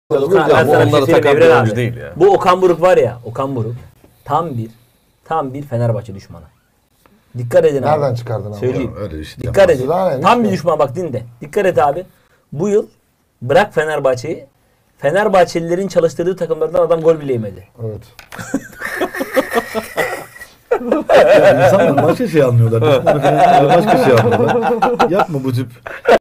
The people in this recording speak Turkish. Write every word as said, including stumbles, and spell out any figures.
Okan, Ya, bu ben sana bir şey onları söyleyeyim takan bir Evren oyuncu abi. değil ya. Bu Okan Buruk var ya, Okan Buruk tam bir tam bir Fenerbahçe düşmanı. Dikkat edin abi. Nereden çıkardın abi? Söyleyeyim. Ya, öyle işte Dikkat yapmaz. edin. Daha neymiş Tam bir ya? düşman, bak dinle. Dikkat et abi. Bu yıl bırak Fenerbahçe'yi. Fenerbahçelilerin çalıştırdığı takımlardan adam gol bile yemedi. Evet. İnsanlar başka şey anlıyorlar. Düşmanı falan başka şey anlıyorlar. Yapma bu tip